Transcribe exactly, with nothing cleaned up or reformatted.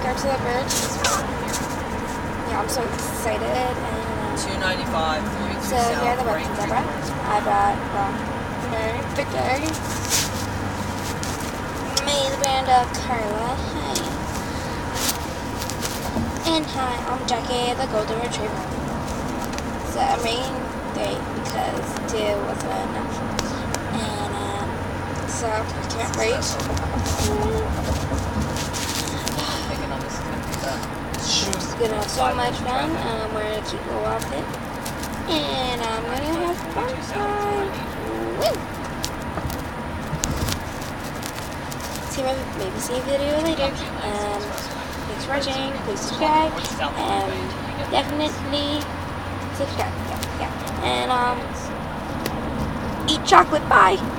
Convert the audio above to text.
here to the bridge. Yeah, I'm so excited. And, two ninety-five, forty-two so south. here are the weapons I brought. I brought, well, okay, Victor. Me, the band of Carla. Hi. And hi, I'm Jackie, the golden retriever. So I'm making three because two wasn't enough. And um, so I can't wait. It's gonna have so much fun. Um, we're gonna keep go off it. And I'm gonna have fun time. Woo! See my maybe see a video later. Um, thanks for watching. Please subscribe. Um, definitely subscribe. Yeah, yeah. And um, eat chocolate. Bye.